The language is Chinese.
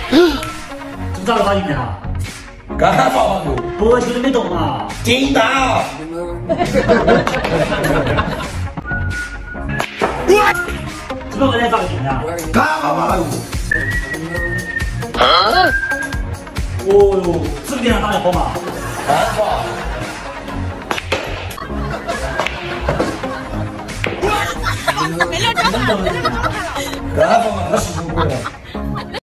怎么找到他里面啊？ 刚刚放完就， 不就是没动啊？ 叮当。 怎么回来找个进啊？ 刚放完就。 哦哟，是不是电脑打得火嘛？ 刚放。刚放完他15个了。